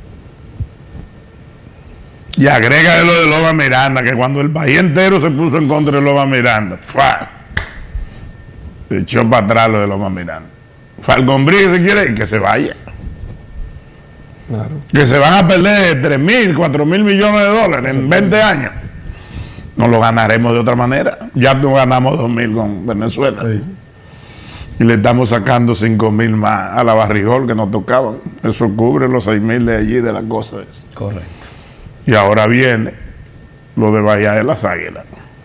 Y agrégale lo de Loma Miranda, que cuando el país entero se puso en contra de Loma Miranda, ¡fua! Se echó para atrás lo de Loma Miranda. Falcón Bríguez, si quiere, que se vaya. Claro. Que se van a perder tres mil, cuatro mil millones de dólares en veinte años. No lo ganaremos de otra manera. Ya no ganamos dos mil con Venezuela. Sí. Y le estamos sacando cinco mil más a la barrigol que nos tocaban. Eso cubre los seis mil de allí de la cosa esa. Correcto. Y ahora viene lo de Bahía de las Águilas.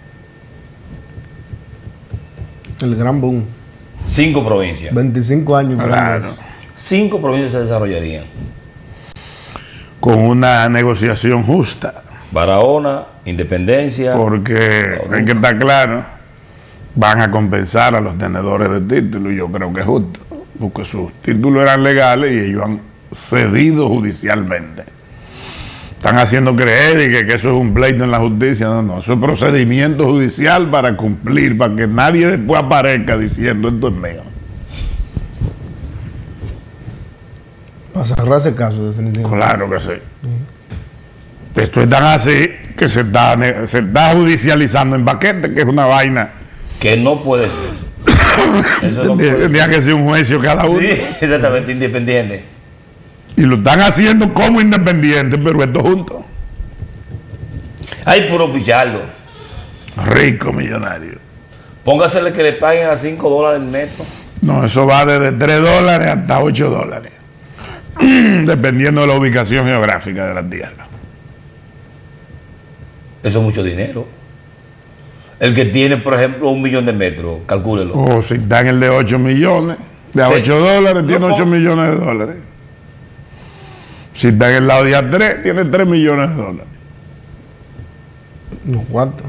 El gran boom. Cinco provincias. veinticinco años. Claro. Cinco provincias se desarrollarían. Con una negociación justa. Barahona, Independencia. Porque hay que estar claro, van a compensar a los tenedores de títulos, y yo creo que es justo, porque sus títulos eran legales y ellos han cedido judicialmente. Están haciendo creer y que, que eso es un pleito en la justicia. No, no, eso es procedimiento judicial para cumplir, para que nadie después aparezca diciendo esto es mío. Para cerrar ese caso, definitivamente. Claro que sí. Uh-huh. Esto es tan así que se está, se está judicializando en paquete, que es una vaina que no puede ser. Eso no puede Tendría ser. que ser un juicio cada uno. Sí, exactamente, independiente. Y lo están haciendo como independiente, pero esto juntos. Hay puro picharlo. Rico millonario. Póngasele que le paguen a cinco dólares el metro. No, eso va desde tres dólares hasta ocho dólares. Dependiendo de la ubicación geográfica de la tierra. Eso es mucho dinero. El que tiene, por ejemplo, un millón de metros, calcúlelo. O si está en el de ocho millones, de a Sí. ocho dólares, tiene No, ocho millones de dólares. Si está en el lado de A tres, tiene tres millones de dólares. No cuarto.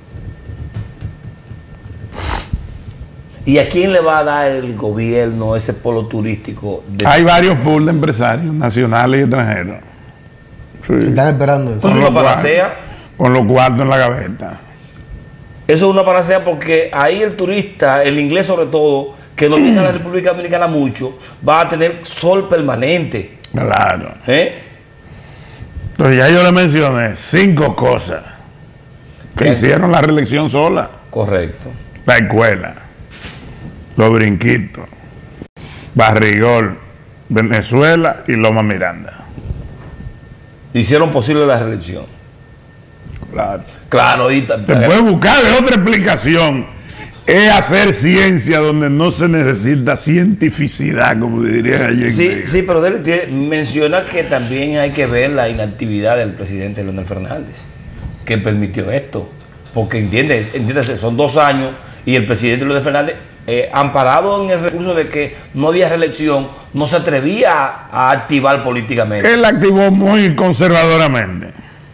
¿Y a quién le va a dar el gobierno ese polo turístico? De Hay varios pools de empresarios, nacionales y extranjeros. Sí. Están esperando eso. Pues Con una los panacea. cuartos- Con los cuartos en la gaveta. Eso es una panacea porque ahí el turista, el inglés sobre todo, que no viene a la República Dominicana mucho, va a tener sol permanente. Claro. ¿Eh? Entonces ya yo le mencioné cinco cosas que ¿Qué? hicieron la reelección sola. Correcto. La escuela, los brinquitos, Barrigol, Venezuela y Loma Miranda. Hicieron posible la reelección. Claro. Claro, y Se puede buscar otra explicación. Es hacer ciencia donde no se necesita cientificidad, como diría allí. Sí, sí, pero Dele tiene- menciona que también hay que ver la inactividad del presidente Leonel Fernández, que permitió esto. Porque entiendes, entiéndase, son dos años y el presidente Leonel Fernández, eh, amparado en el recurso de que no había reelección, no se atrevía a, a activar políticamente. Él activó muy conservadoramente.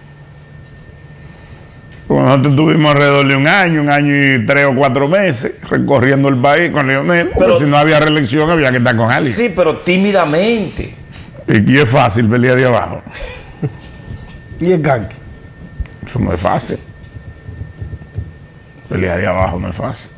Pues nosotros tuvimos alrededor de un año, un año y tres o cuatro meses recorriendo el país con Leonel. Pero Pero- si no había reelección, había que estar con alguien. Sí, pero tímidamente. Y, y es fácil pelear de abajo. Y el canque. Eso no es fácil. Pelear de abajo no es fácil.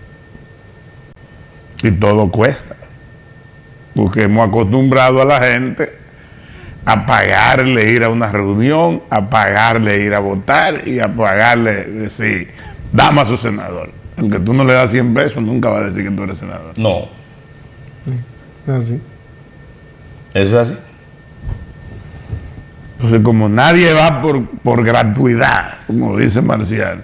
Y todo cuesta. Porque hemos acostumbrado a la gente a pagarle ir a una reunión, a pagarle ir a votar y a pagarle decir, dame a su senador. El que tú no le das cien pesos nunca va a decir que tú eres senador. No, Es así. eso es así. Entonces, como nadie va por, por gratuidad, como dice Marcial,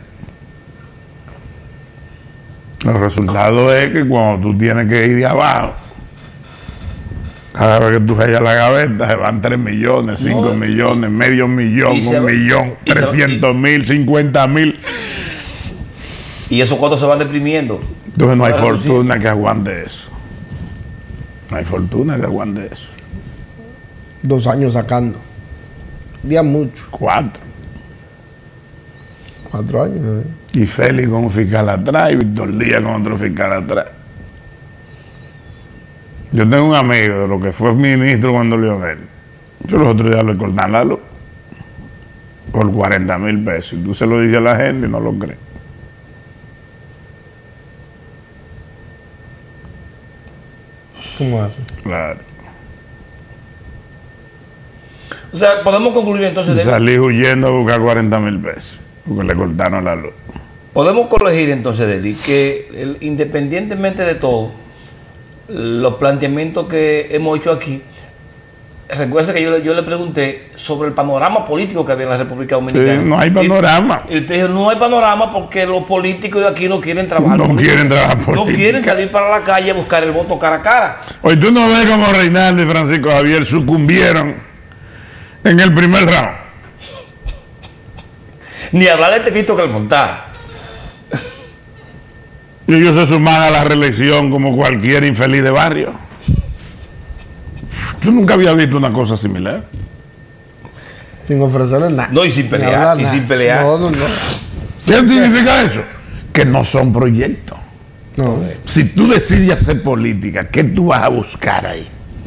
el resultado es que cuando tú tienes que ir de abajo, cada vez que tú vayas a la gaveta se van tres millones, cinco No, millones, medio millón, y se un va- millón, y se va- trescientos mil, cincuenta mil. Y esos cuantos se van deprimiendo. Entonces no hay Se van reduciendo. fortuna que aguante eso. No hay fortuna que aguante eso. Dos años sacando. Día mucho. Cuatro. Cuatro años. ¿eh? Y Félix con un fiscal atrás y Víctor Díaz con otro fiscal atrás. Yo tengo un amigo de lo que fue ministro cuando Leonel. Yo los otros días le cortan la luz por cuarenta mil pesos. Y tú se lo dices a la gente y no lo cree. ¿Cómo hace? Claro. O sea, podemos concluir entonces. Y salí huyendo a buscar cuarenta mil pesos porque le cortaron la luz. Podemos corregir entonces, Deli, que el, independientemente de todo, los planteamientos que hemos hecho aquí, recuerda que yo, yo le pregunté sobre el panorama político que había en la República Dominicana. Sí, no hay panorama. Y, y usted dijo, no hay panorama porque los políticos de aquí no quieren trabajar. No política. quieren trabajar política. No quieren salir para la calle a buscar el voto cara a cara. Hoy tú no ves como Reinaldo y Francisco Javier sucumbieron en el primer round. Ni hablar de Tepito que el montar. Y ellos se suman a la reelección como cualquier infeliz de barrio. Yo nunca había visto una cosa similar. Sin ofrecerle nada. No, y sin pelear. Hablar, y nada. sin pelear. No, no, no. ¿Qué significa eso? Que no son proyectos. No. Si tú decides hacer política, ¿qué tú vas a buscar ahí?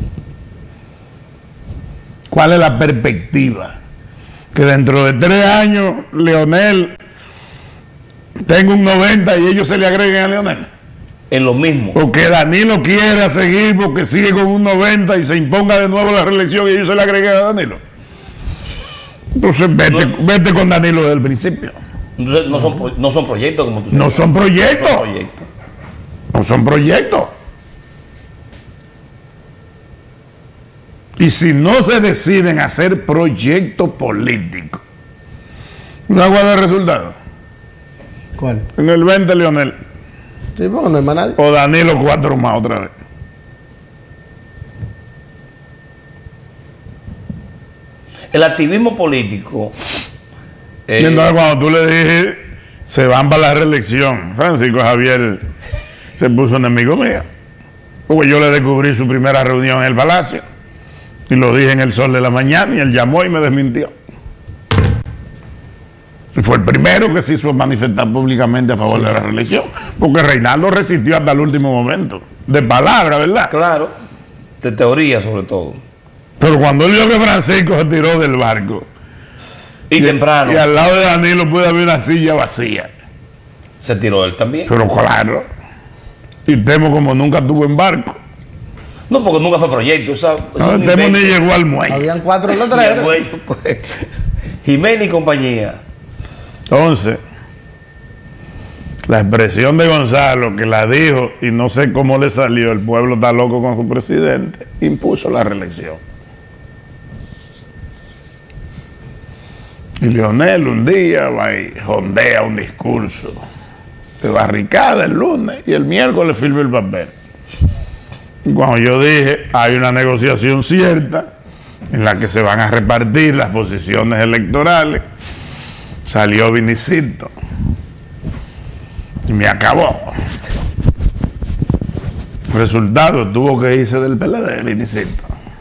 ¿Cuál es la perspectiva? Que dentro de tres años Leonel tenga un noventa y ellos se le agreguen a Leonel. En lo mismo. Porque Danilo quiera seguir porque sigue con un noventa y se imponga de nuevo la reelección y ellos se le agreguen a Danilo. Entonces vete, no, vete con Danilo desde el principio. Entonces no son, no son proyectos como tú sabes. No son proyectos. No son proyectos. No son proyectos. Y si no se deciden hacer proyectos políticos, ¿una cuál es el resultado? ¿Cuál? En el veinte, Leonel. Sí, porque no hay más nadie. O Danilo cuatro más otra vez. El activismo político. Eh, y entonces cuando tú le dije, se van para la reelección, Francisco Javier se puso enemigo mío. Porque yo le descubrí su primera reunión en el Palacio. Y lo dije en el Sol de la Mañana y él llamó y me desmintió. Y fue el primero que se hizo manifestar públicamente a favor de la reelección. Porque Reinaldo resistió hasta el último momento. De palabra, ¿verdad? Claro. De teoría sobre todo. Pero cuando él vio que Francisco se tiró del barco. Y, y temprano. Y al lado de Danilo puede haber una silla vacía. Se tiró él también. Pero claro. Y Temo como nunca tuvo en barco. No, porque nunca fue proyecto. O sea, no, Temo ni llegó al muelle. Habían cuatro letreros. Jiménez y compañía. Entonces, la expresión de Gonzalo, que la dijo y no sé cómo le salió, el pueblo está loco con su presidente, impuso la reelección. Y Leonel un día va y jondea un discurso de barricada el lunes y el miércoles firma el papel. Y cuando yo dije, hay una negociación cierta en la que se van a repartir las posiciones electorales, salió Vinicito y me acabó. Resultado, tuvo que irse del P L D, Vinicito.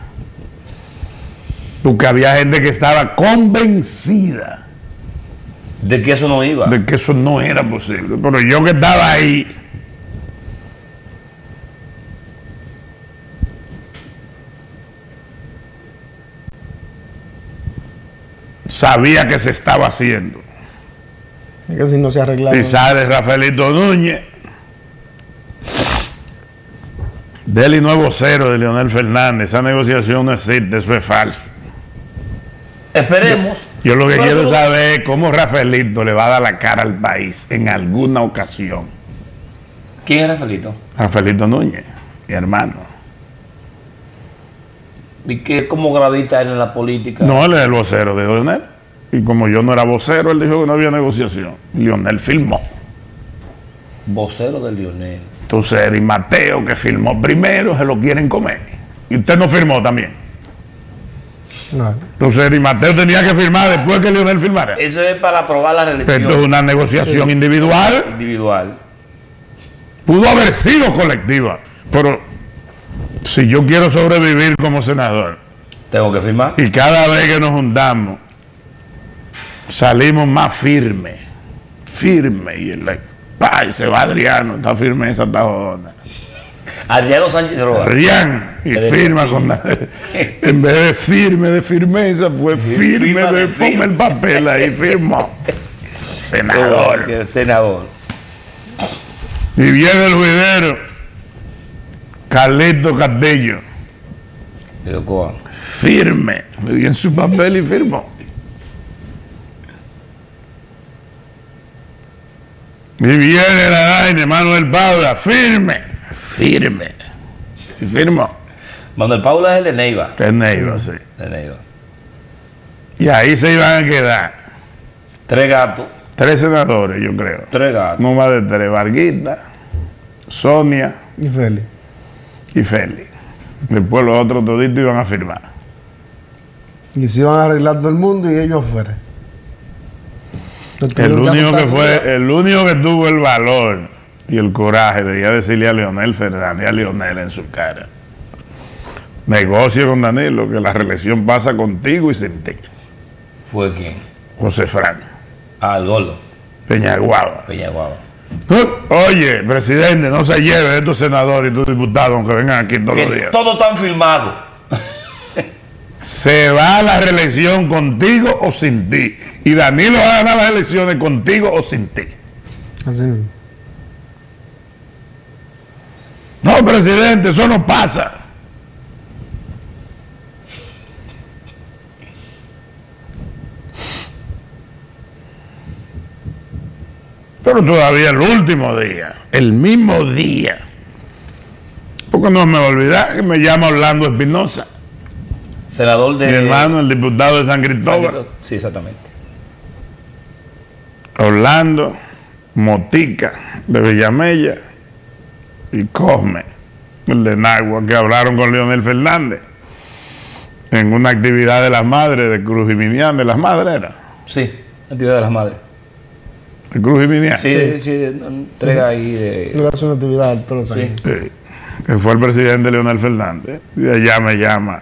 Porque había gente que estaba convencida de que eso no iba. De que eso no era posible. Pero yo que estaba ahí, sabía que se estaba haciendo. Es que si no se arreglaron. Y sale Rafaelito Núñez, Deli no es vocero de Leonel Fernández. Esa negociación no existe, eso es falso. Esperemos. Yo, yo lo que quiero saber es cómo Rafaelito le va a dar la cara al país en alguna ocasión. ¿Quién es Rafaelito? Rafaelito Núñez, mi hermano. ¿Y qué, cómo gravita él en la política? No, él es el vocero de Leonel. Y como yo no era vocero, él dijo que no había negociación. Leonel firmó. Vocero de Leonel. Entonces, Eddie Mateo, que firmó primero, se lo quieren comer. Y usted no firmó también. No. Entonces, Eddie Mateo tenía que firmar después que Leonel firmara. Eso es para aprobar la reelección. Esto es una negociación individual. Individual. Pudo haber sido colectiva, pero si yo quiero sobrevivir como senador, tengo que firmar. Y cada vez que nos juntamos, salimos más firmes, firmes. Y el, ay, se va Adriano, está firme esa tajona. Adriano Sánchez Roa. Adrián, y firma con la, en vez de firme de firmeza, fue firme firma de, de ponme el papel ahí, firmó. Senador. Oh, senador. Y viene el juidero, Carlito Castillo. Firme, me dio en su papel y firmó. Y viene la vaina, Manuel Paula, firme, firme. Y firmó. Manuel Paula es el de Neiva. De Neiva, sí. De Neiva. Y ahí se iban a quedar. Tres gatos. Tres senadores, yo creo. Tres gatos. No más de tres. Varguita, Sonia. Y Feli. Y Feli. Después los otros toditos iban a firmar. Y se iban a arreglar todo el mundo y ellos afuera. El único que fue, el único que tuvo el valor y el coraje de ir a decirle a Leonel Fernández, a Leonel en su cara: negocio con Danilo, que la reelección pasa contigo y sin ti. ¿Fue quién? José Fran. Ah, el gordo. Peñaguaba. Peñaguaba. Oye, presidente, no se lleve estos senadores y estos diputados aunque vengan aquí todos los días. Todos están filmados. Se va a la reelección contigo o sin ti. Y Danilo va a ganar las elecciones contigo o sin ti. Así mismo. No, presidente, eso no pasa. Pero todavía el último día, el mismo día, porque no me voy a olvidar que me llama Orlando Espinosa, senador de... mi hermano, el diputado de San Cristóbal. San Cristóbal. Sí, exactamente. Orlando, Motica, de Villamella, y Cosme, el de Nagua, que hablaron con Leonel Fernández en una actividad de las madres de Cruz y Minián, de las madres era. Sí, actividad de las madres. ¿De Cruz y Minián? Sí, sí, sí, de, entrega ahí de... No hace una actividad, pero sí. Sí. Que fue el presidente Leonel Fernández. Y de allá me llama.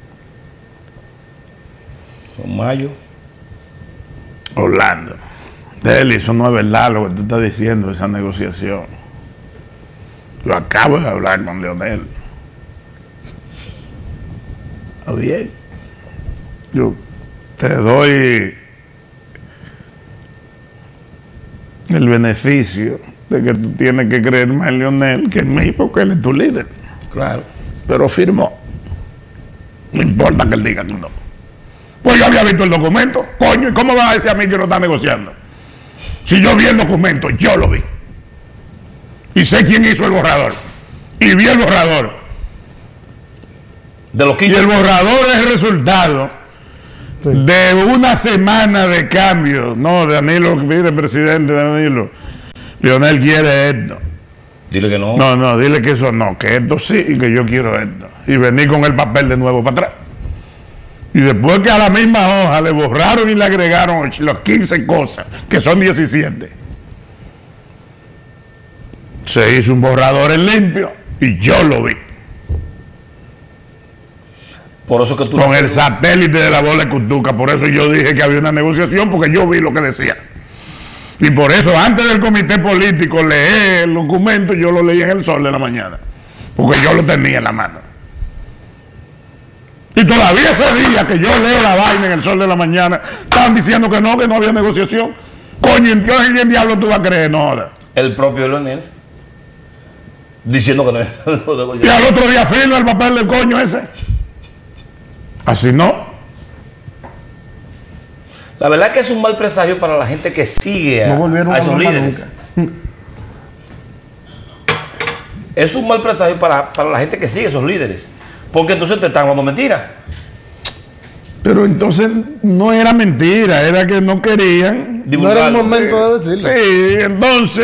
Con Mayo. Orlando. Deli, eso no es verdad lo que tú estás diciendo, esa negociación. Yo acabo de hablar con Leonel. Está bien. Yo te doy el beneficio de que tú tienes que creer más en Leonel que en mí, porque él es tu líder. Claro. Pero firmó. No importa que él diga que no. Pues yo había visto el documento. Coño, ¿y cómo vas a decir a mí que no está negociando? Si yo vi el documento, yo lo vi. Y sé quién hizo el borrador. Y vi el borrador. De lo que y el borrador es el resultado sí. de una semana de cambio. No, Danilo, mire, presidente Danilo, Leonel quiere esto. Dile que no. No, no, dile que eso no, que esto sí y que yo quiero esto. Y vení con el papel de nuevo para atrás. Y después que a la misma hoja le borraron y le agregaron las quince cosas, que son diecisiete. Se hizo un borrador en limpio y yo lo vi. Por eso que tú con el satélite de la bola de Cutuca. Por eso yo dije que había una negociación, porque yo vi lo que decía. Y por eso antes del comité político leer el documento, yo lo leí en el Sol de la mañana, porque yo lo tenía en la mano. Y todavía ese día que yo leo la vaina en el Sol de la mañana, estaban diciendo que no, que no había negociación. Coño, ¿en Dios y en diablo tú vas a creer? No, ahora. El propio Leonel diciendo que no había negociación. Y al otro día firma el papel del coño ese. Así no. La verdad es que es un mal presagio para la gente que sigue a, no a esos líderes. Nunca. Es un mal presagio para, para la gente que sigue a esos líderes. Porque entonces te están hablando mentiras. Pero entonces no era mentira, era que no querían. No era el momento de decirlo. Sí, entonces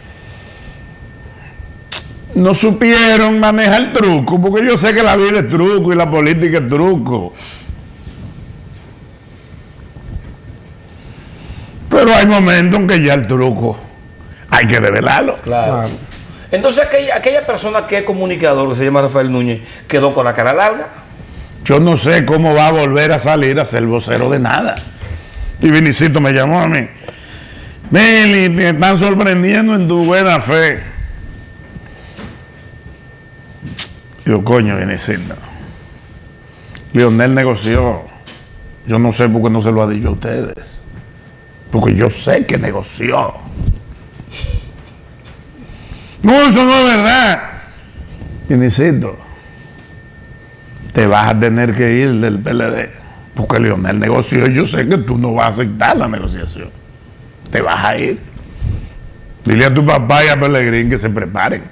no supieron manejar el truco, porque yo sé que la vida es truco y la política es truco. Pero hay momentos en que ya el truco hay que develarlo. Claro. Entonces aquella, aquella persona que es comunicador, que se llama Rafael Núñez, quedó con la cara larga. Yo no sé cómo va a volver a salir a ser vocero de nada. Y Vinicito me llamó a mí. Meli, te están sorprendiendo en tu buena fe. Yo, coño, Vinicito. Leonel negoció. Yo no sé por qué no se lo ha dicho a ustedes. Porque yo sé que negoció. No, eso no es verdad. Vinicito, te vas a tener que ir del P L D. Porque Leonel negoció y yo sé que tú no vas a aceptar la negociación. Te vas a ir. Dile a tu papá y a Pellegrín que se preparen.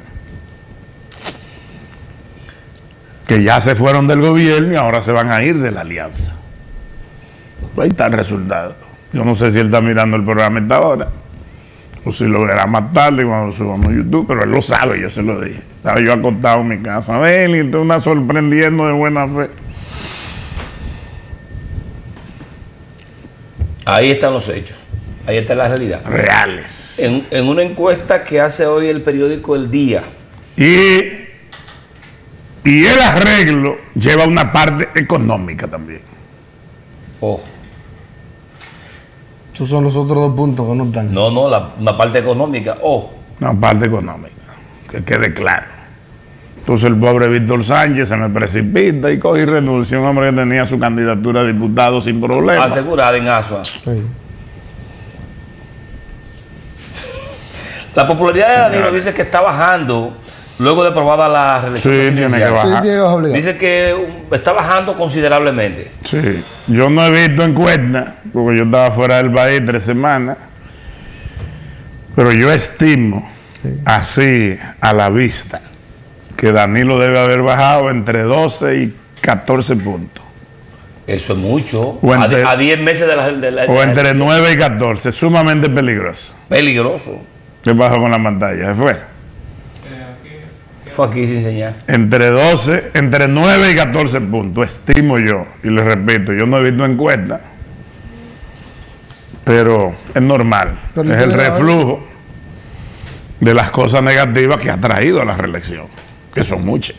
Que ya se fueron del gobierno y ahora se van a ir de la alianza. Ahí está el resultado. Yo no sé si él está mirando el programa esta hora o si lo verá más tarde cuando lo subamos a YouTube, pero él lo sabe, yo se lo dije. Estaba yo acostado en mi casa. Ven, y tú una sorprendiendo de buena fe. Ahí están los hechos. Ahí está la realidad. Reales. En, en una encuesta que hace hoy el periódico El Día. Y, y el arreglo lleva una parte económica también. Oh. Esos son los otros dos puntos que no están. No, no, la, una parte económica. Oh. Una parte económica. Que quede claro. Entonces el pobre Víctor Sánchez se me precipita y coge y renuncia. Un hombre que tenía su candidatura a diputado sin problema. Asegurada en Asua. Sí. La popularidad de Danilo dice que está bajando luego de aprobada la reelección Sí, tiene que bajar. Sí, tiene que Dice que um, está bajando considerablemente. Sí, yo no he visto encuestas, porque yo estaba fuera del país tres semanas, pero yo estimo, sí, así a la vista, que Danilo debe haber bajado entre doce y catorce puntos. Eso es mucho. O entre, a diez meses de la, de la... O entre nueve y catorce, sumamente peligroso. Peligroso. ¿Qué pasó con la pantalla? ¿Se fue? Fue aquí sin señal. Entre doce, entre nueve y catorce puntos, estimo yo, y les repito, yo no he visto encuestas, pero es normal, pero es el reflujo de las cosas negativas que ha traído a la reelección, que son muchas.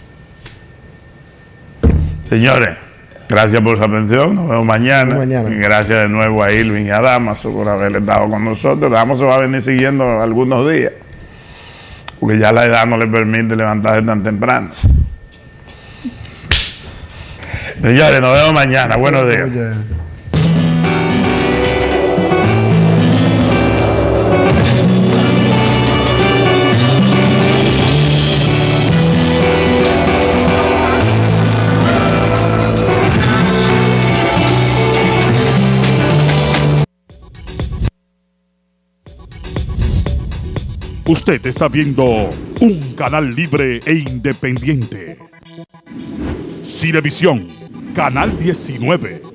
Señores, gracias por su atención, nos vemos mañana, mañana. Y gracias de nuevo a Irving y a Damaso por haber estado con nosotros. Damaso va a venir siguiendo algunos días, porque ya la edad no le permite levantarse tan temprano. Señores, nos vemos mañana. Buenos días. Usted está viendo un canal libre e independiente. Cinevisión, canal diecinueve.